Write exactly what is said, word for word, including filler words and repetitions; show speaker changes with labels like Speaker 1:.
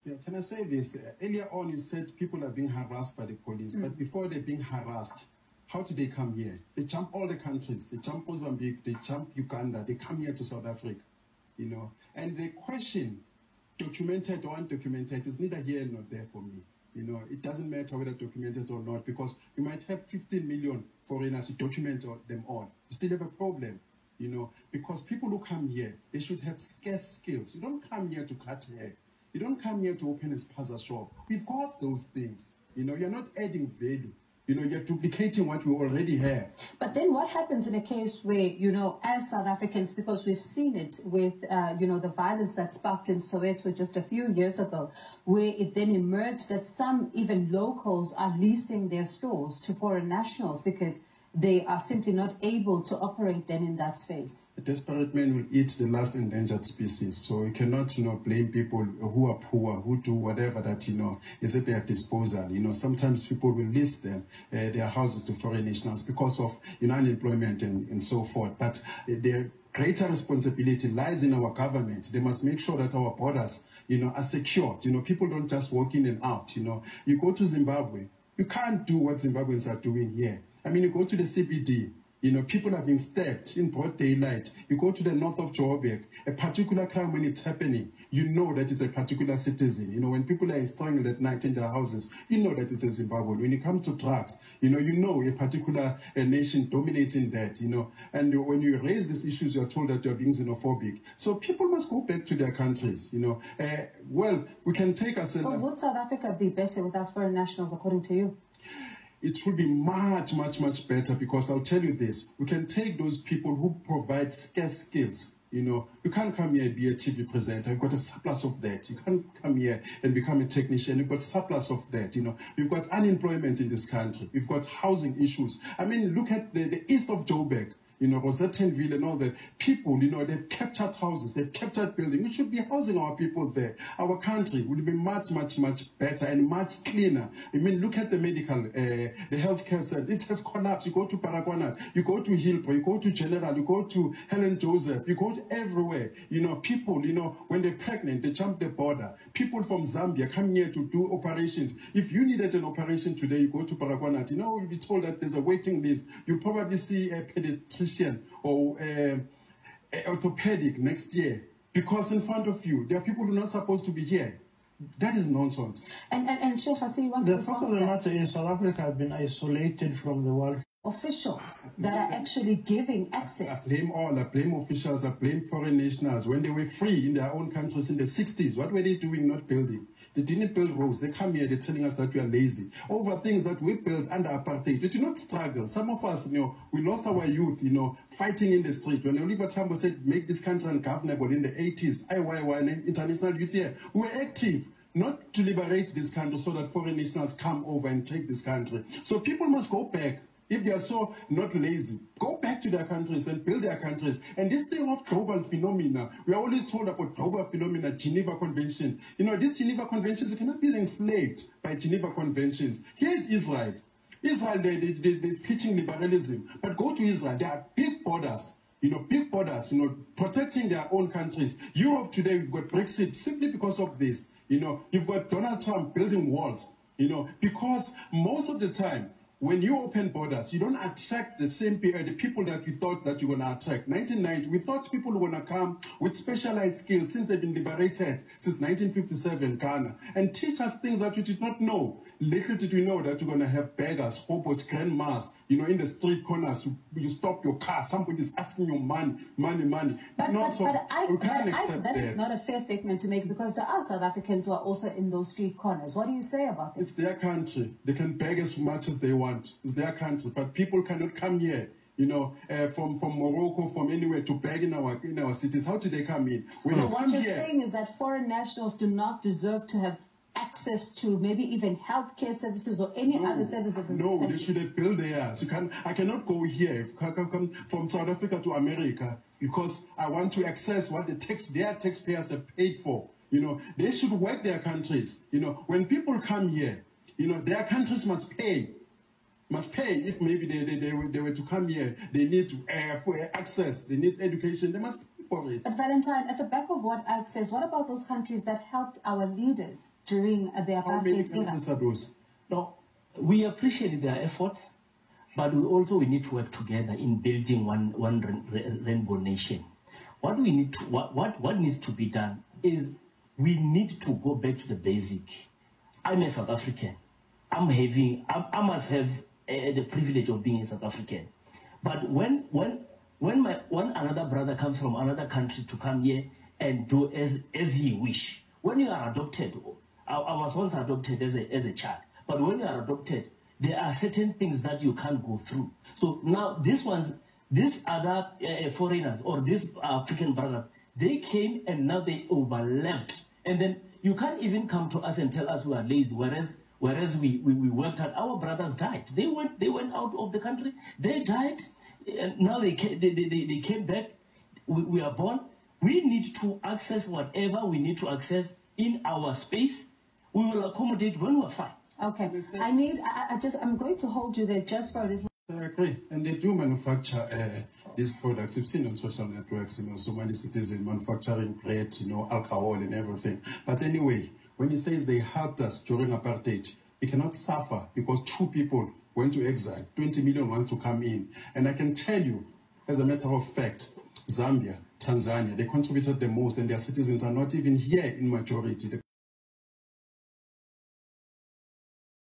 Speaker 1: Yeah, can I say this? Uh, earlier on, you said people are being harassed by the police, mm. but before they're being harassed, how did they come here? They jump all the countries. They jump Mozambique, they jump Uganda, they come here to South Africa, you know. And the question, documented or undocumented, is neither here nor there for me. You know, it doesn't matter whether documented or not, because you might have fifteen million foreigners, you document them all. You still have a problem, you know, because people who come here, they should have scarce skills. You don't come here to cut hair. You don't come here to open a spaza shop. We've got those things. You know, you're not adding value. You know, you're duplicating what we already have.
Speaker 2: But then what happens in a case where, you know, as South Africans, because we've seen it with, uh, you know, the violence that sparked in Soweto just a few years ago, where it then emerged that some, even locals, are leasing their stores to foreign nationals because they are simply not able to operate then in that space.
Speaker 1: A desperate man will eat the last endangered species. So you cannot, you know, blame people who are poor, who do whatever that, you know, is at their disposal. You know, sometimes people will lease them, uh, their houses to foreign nationals because of, you know, unemployment and, and so forth. But uh, their greater responsibility lies in our government. They must make sure that our borders, you know, are secured. You know, people don't just walk in and out. You know, you go to Zimbabwe, you can't do what Zimbabweans are doing here. I mean, you go to the C B D, you know, people are being stabbed in broad daylight. You go to the north of Joburg, a particular crime, when it's happening, you know that it's a particular citizen. You know, when people are strangled at night in their houses, you know that it's a Zimbabwean. When it comes to drugs, you know, you know a particular a nation dominating that, you know. And when you raise these issues, you're told that you're being xenophobic. So people must go back to their countries, you know. Uh, well, we can take us...
Speaker 2: So would South Africa be better without foreign nationals, according to you?
Speaker 1: It would be much, much, much better, because I'll tell you this, we can take those people who provide scarce skills. You know, you can't come here and be a T V presenter. You've got a surplus of that. You can't come here and become a technician. You've got surplus of that. You know, we've got unemployment in this country. We've got housing issues. I mean, look at the, the east of Joburg. You know, Rosettenville and all that. People, you know, they've captured houses, they've captured buildings. We should be housing our people there. Our country would be much, much, much better and much cleaner. I mean, look at the medical, uh, the healthcare center. It has collapsed. You go to Baragwanath, you go to Hillbrow, you go to General, you go to Helen Joseph, you go to everywhere. You know, people, you know, when they're pregnant, they jump the border. People from Zambia come here to do operations. If you needed an operation today, you go to Baragwanath. You know, you'll be told that there's a waiting list. You'll probably see a pediatrician or uh, orthopedic next year, because in front of you there are people who are not supposed to be here. That is nonsense.
Speaker 2: And and, and Sheikh Hasim, you want
Speaker 3: the
Speaker 2: to
Speaker 3: fact of the matter is South Africa have been isolated from the world.
Speaker 2: Officials that are actually giving access.
Speaker 1: I blame all. I blame officials. I blame foreign nationals. When they were free in their own countries in the sixties, what were they doing? Not building. They didn't build roads. They come here, they're telling us that we are lazy over things that we built under apartheid. We did not struggle. Some of us, you know, we lost our youth, you know, fighting in the street. When Oliver Tambo said, make this country ungovernable in the eighties, I Y Y, international youth here, we were active. Not to liberate this country so that foreign nationals come over and take this country. So people must go back. If they are so not lazy, go back to their countries and build their countries. And this thing of global phenomena, we are always told about global phenomena, Geneva Convention. You know, these Geneva Conventions, you cannot be enslaved by Geneva Conventions. Here is Israel. Israel, they, they, they, they're preaching liberalism. But go to Israel, there are big borders. You know, big borders, you know, protecting their own countries. Europe today, we've got Brexit simply because of this. You know, you've got Donald Trump building walls, you know, because most of the time, when you open borders, you don't attract the same people, the people that we thought that you're going to attract. nineteen ninety, we thought people were going to come with specialized skills since they've been liberated since nineteen fifty-seven, Ghana, and teach us things that we did not know. Little did we know that you're going to have beggars, hobos, grandmas, you know, in the street corners. You, you stop your car, somebody's asking you money, money, money.
Speaker 2: But,
Speaker 1: not
Speaker 2: but,
Speaker 1: so,
Speaker 2: but I,
Speaker 1: we can't
Speaker 2: but
Speaker 1: accept
Speaker 2: I, that, that
Speaker 1: that.
Speaker 2: is not a fair statement to make, because there are South Africans who are also in those street corners. What do you say about this?
Speaker 1: It's their country. They can beg as much as they want. It's their country, but people cannot come here, you know, uh, from from Morocco, from anywhere to beg in our in our cities. How do they come in? When
Speaker 2: so
Speaker 1: you
Speaker 2: what
Speaker 1: come
Speaker 2: you're
Speaker 1: here,
Speaker 2: saying is that foreign nationals do not deserve to have access to maybe even healthcare services or any
Speaker 1: no,
Speaker 2: other services in
Speaker 1: no,
Speaker 2: this country?
Speaker 1: No, they should have built theirs. You can, I cannot go here, if I can come from South Africa to America, because I want to access what the tax, their taxpayers have paid for. You know, they should work their countries. You know, when people come here, you know, their countries must pay. Must pay if maybe they, they, they, were, they were to come here. They need to, uh, for access, they need education, they must pay for it.
Speaker 2: But Valentine, at the back of what Alk says, what about those countries that helped our leaders during uh, the
Speaker 1: How many
Speaker 2: apartheid era?
Speaker 1: countries are those?
Speaker 4: No, we appreciate their efforts, but we also we need to work together in building one one rainbow nation. What we need to what what, what needs to be done is we need to go back to the basic. I'm a South African. I'm having I, I must have uh, the privilege of being a South African. But when when when my when another brother comes from another country to come here and do as as he wish, when you are adopted, I, I was once adopted as a as a child. But when you are adopted, there are certain things that you can't go through. So now these ones, these other uh, foreigners or these African brothers, they came and now they overlapped. And then you can't even come to us and tell us we are lazy, whereas whereas we, we, we worked hard. Our brothers died. They went they went out of the country. They died. And now they came, they, they, they came back. We, we are born. We need to access whatever we need to access in our space. We will accommodate when we're fine.
Speaker 2: Okay, I need, I, I just, I'm going to hold you there just for a little.
Speaker 1: I agree, and they do manufacture uh, these products. We've seen on social networks, you know, so many citizens manufacturing bread, you know, alcohol and everything. But anyway, when he says they helped us during apartheid, we cannot suffer because two people went to exile, twenty million wants to come in. And I can tell you, as a matter of fact, Zambia, Tanzania, they contributed the most and their citizens are not even here in majority.